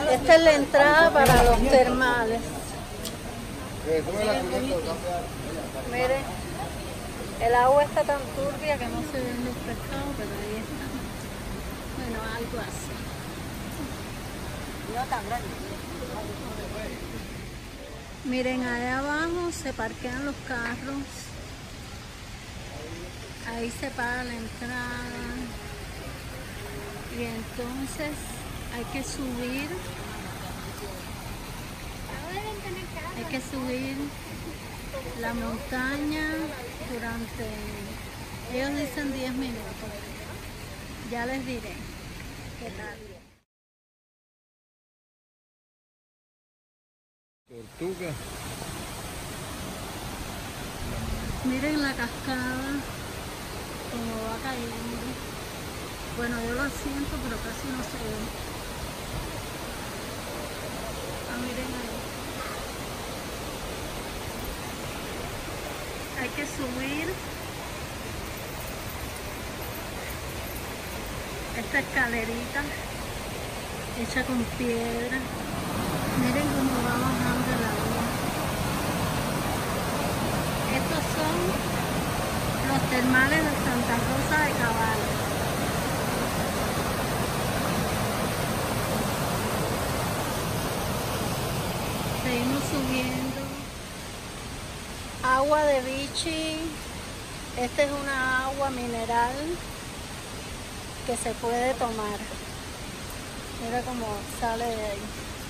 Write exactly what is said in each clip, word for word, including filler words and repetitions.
Esta es la entrada para los termales. Miren, el agua está tan turbia que no se ven los pescados, pero ahí está. Bueno, algo así. No tan grande. Miren, allá abajo se parquean los carros. Ahí se paga la entrada. Y entonces hay que subir. Hay que subir la montaña durante, ellos dicen diez minutos. Ya les diré qué tal. Tortuga. Miren la cascada, como va cayendo. Bueno, yo lo siento, pero casi no se ve. Ah, miren ahí. Hay que subir esta escalerita hecha con piedra. Miren cómo va bajando el agua. Estos son los termales de Santa Rosa de Cabal. Seguimos subiendo. Agua de Vichy. Esta es una agua mineral que se puede tomar. Mira cómo sale de ahí.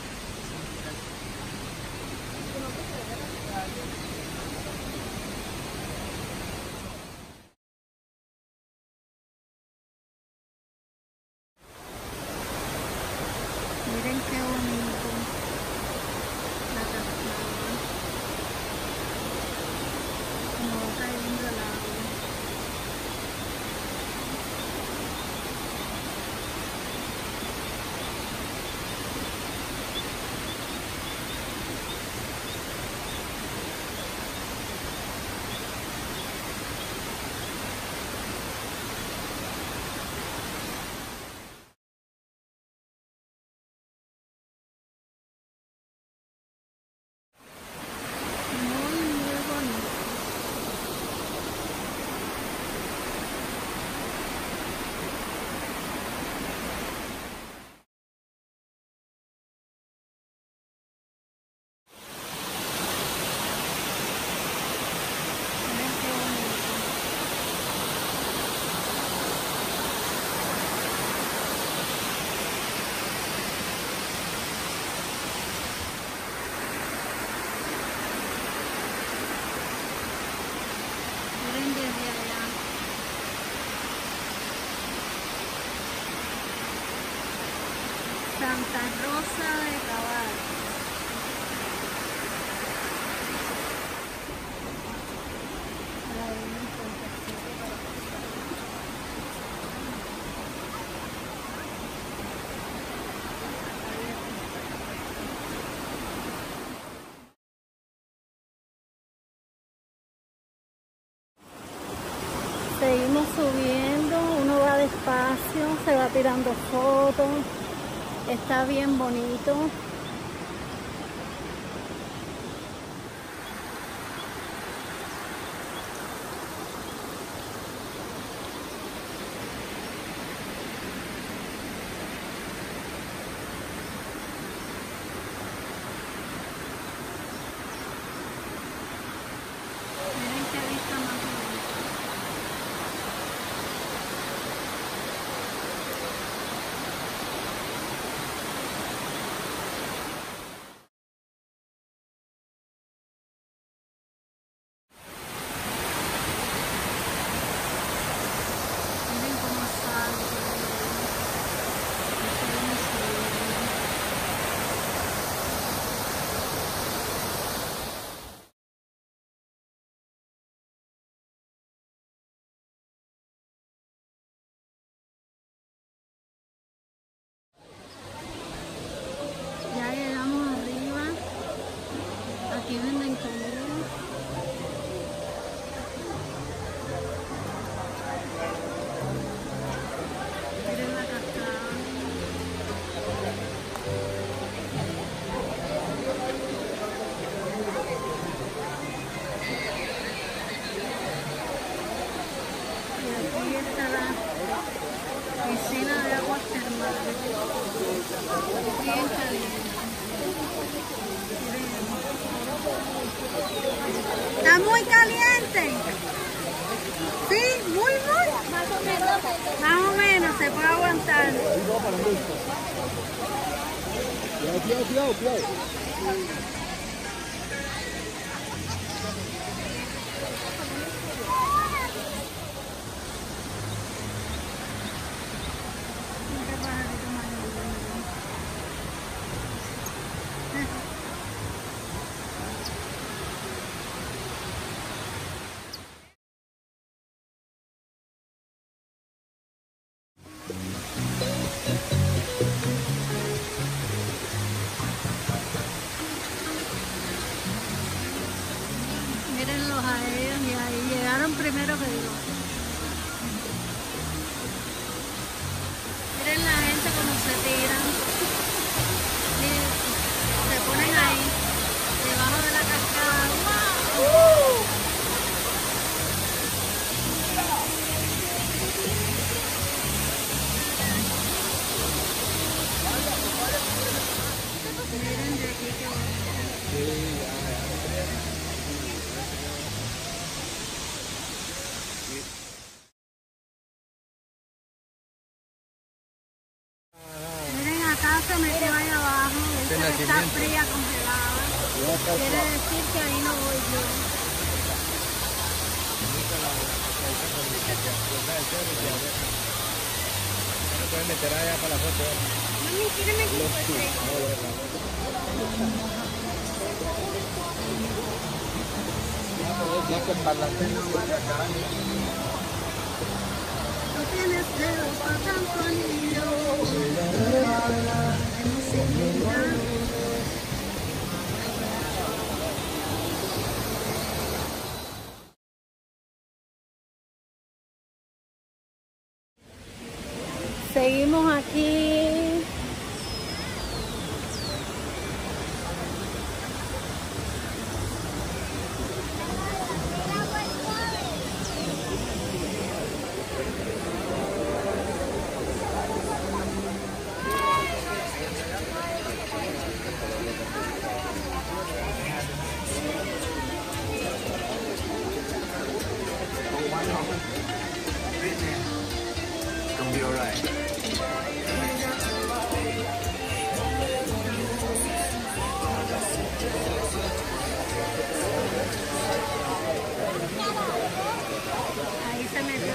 Miren qué bonito la cascada, como va cayendo el agua. Santa Rosa de Cabal. Seguimos subiendo, uno va despacio, se va tirando fotos. Está bien bonito. Miren qué vista más bonita. Ya llegamos arriba. Aquí venden comida. Miren la cascada. Está muy caliente. Sí, muy, muy. Más o menos. Más o menos, se puede aguantar. Cuidado, cuidado, cuidado, cuidado. Miren los aéreos y ahí llegaron primero que yo. Miren la gente como se tiran. Miren, se ponen ahí, debajo de la cascada. ¡Wow! Miren de aquí que bonito. Miren, acá se metió ahí abajo, esa está fría, congelada. Quiere decir que ahí no voy yo. No puedes meter allá para la foto. Mami, tírame aquí por tres. Ya que para la cena voy acá. No tienes dedo para tanto anillo. Seguimos aquí. Gonna be alright. Ahí se metió.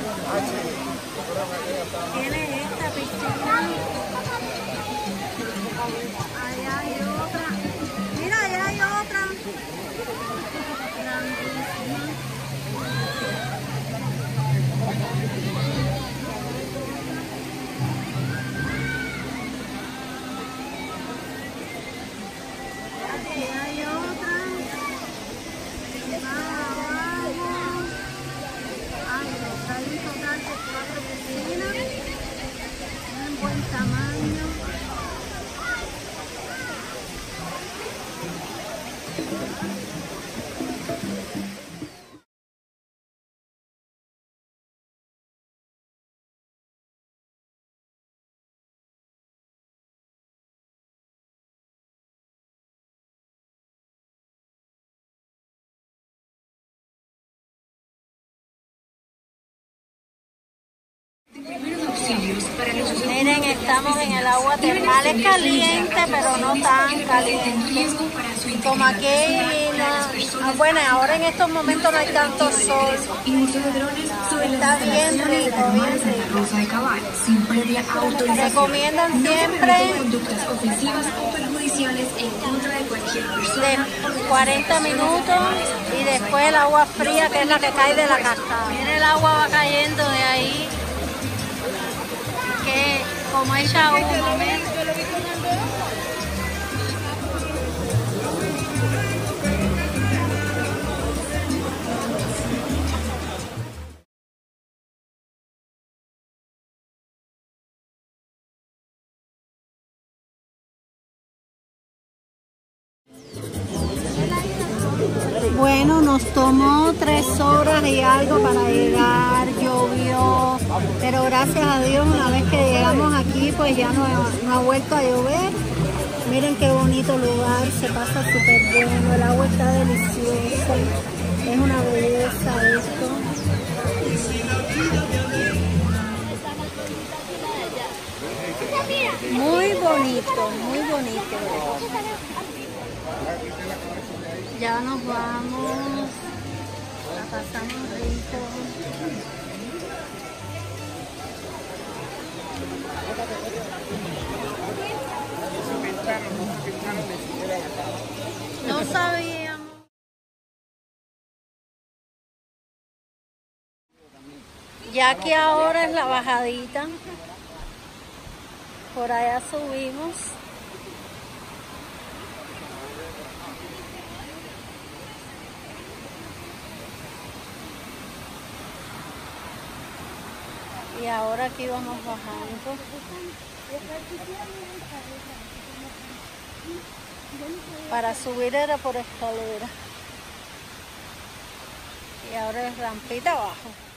Tiene esta piscina. Allá hay otra. Mira, allá hay otra. Grandísima. Aquí hay otra. Más abajo. Ay, hay un total de cuatro piscinas. Tienen buen tamaño. Miren, estamos en el agua termal, es caliente, pero no tan caliente. Como aquí, no, bueno, ahora en estos momentos no hay tanto sol. Está bien rico, bien rico. Recomiendan siempre de cuarenta minutos y después el agua fría, que es la que cae de la cascada. Miren, el agua va cayendo de ahí. Que como echa humo, ¿ven? Bueno, nos tomó tres horas y algo para llegar, llovió, pero gracias a Dios una vez que llegamos aquí pues ya no, no ha vuelto a llover Miren qué bonito lugar, se pasa súper bueno, el agua está deliciosa, es una belleza esto. Muy bonito, muy bonito. Ya nos vamos, la pasamos rico. No sabíamos. Ya que ahora es la bajadita. Por allá subimos. Y ahora aquí vamos bajando. Para subir era por escalera. Y ahora es rampita abajo.